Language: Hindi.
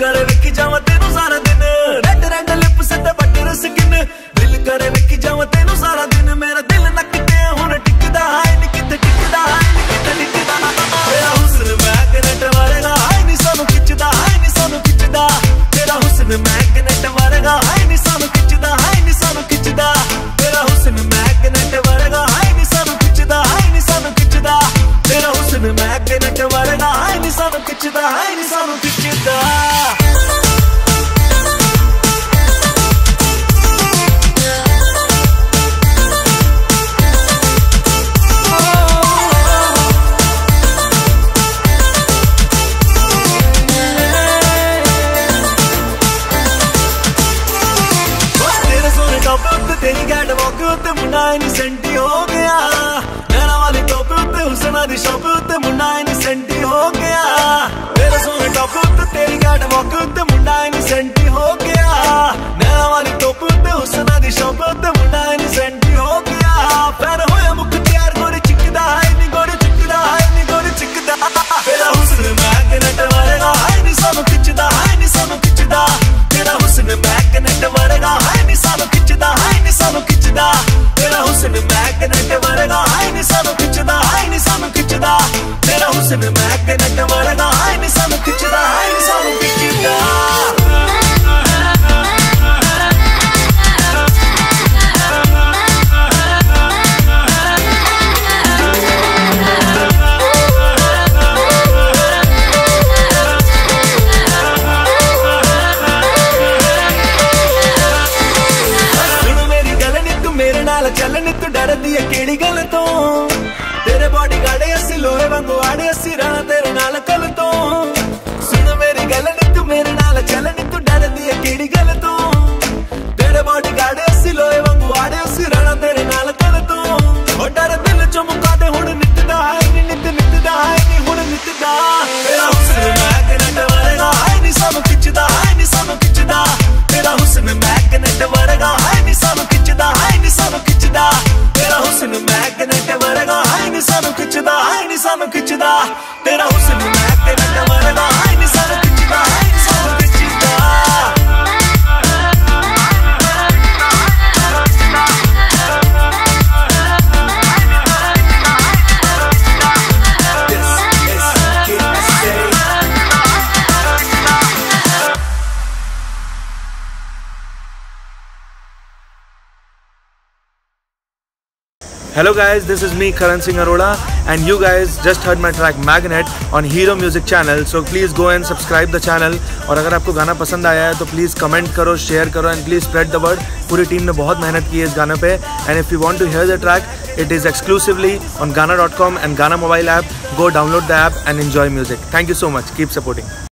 करे विकी जावा तेनू सारा दिन, रेड रेड लिप्स ते बटर स्किन, दिल करे विकी जावा तेनू सारा दिन, मेरा दिल नकते हुण टिकदा है नी किते टिकदा है नी किते टिकदा, तेरा हुस्न मैगनेट वर्गा है नी सानू खिचदा है नी सानू खिचदा, तेरा हुस्न मैगनेट वर्गा है नी सानू खिचदा है नी सानू खिचदा, तेरा हुस्न मैगनेट वर्गा है नी सानू खिचदा है नी सानू खिचदा, तेरा हुस्न मैगनेट वर्गा है नी सानू खिचदा है नी सानू खिचदा। तेरी गैट वॉक उत्ते मुंडा इनी सेंटी हो गया, नैना वाली टॉप उत्ते हुसना दी शॉप उत्ते मुंडा इनी सेंटी हो गया, तेरे सोने टॉप उत्ते तेरी गैट वॉक उत्ते मुंडा इनी सेंटी हो गया, नैना वाली टॉप उत्ते हुसना दी शॉप उत्ते मुंडा इनी सेंटी हो गया, पैर होया मुख तैयार गोरी चिकदा है नी गोरी चिकदा है नी गोरी चिकदा, तेरा हुस्न मैगनेट वर्गा है नी सानू खिचदा है नी सानू खिचदा, तेरा हुस्न मैगनेट वर्गा है नी सानू खिचदा है नी सानू खिचदा, तेरा हुस्न मैगनेट वर्गा है नी सानू खिचदा है नी सानू खिचदा, तेरा हुस्न मैगनेट वर्गा है नी सानू खिचदा है नी सानू खिचदा। चलन तू डरदी है केड़ी गल तो, तेरे बॉडी गाड़े असी लोहे वांगू आड़े असी रहना तेरे नाल कल तो, सुन मेरी गल नी तू मेरे नाल चलन तू डरदी है केड़ी गल तो, तेरे बॉडी गाड़े असी लोहे वांगू आड़े असी रहना तेरे नाल कल तो, ओ डर दिल चो मुका दे हुण नितदा है नी नित नितदा है नी हुण नितदा, तेरा हुस्न मैगनेट वर्गा है नी सानू खिचदा है नी सानू खिचदा, तेरा हुस्न मैगनेट वर्गा है नी सानू खिचदा है नी सानू खिचदा, तेरा हुस्न मैगनेट वर्गा है नी सानू खिचदा है नी सानू खिचदा, तेरा हुस्न मैगनेट वर्गा है नी सानू खिचदा है नी सानू खिचदा। Hello guys, this is me Karan Singh Arora and you guys just heard my track Magnet on Hero Music channel, so please go and subscribe the channel, और अगर आपको गाना पसंद आया है तो प्लीज़ कमेंट करो, शेयर करो and please spread the word. पूरी टीम ने बहुत मेहनत की है इस गाने पे, and if you want to hear the track it is exclusively on Gaana.com and Gaana mobile app. Go download the app and enjoy music. Thank you so much. Keep supporting.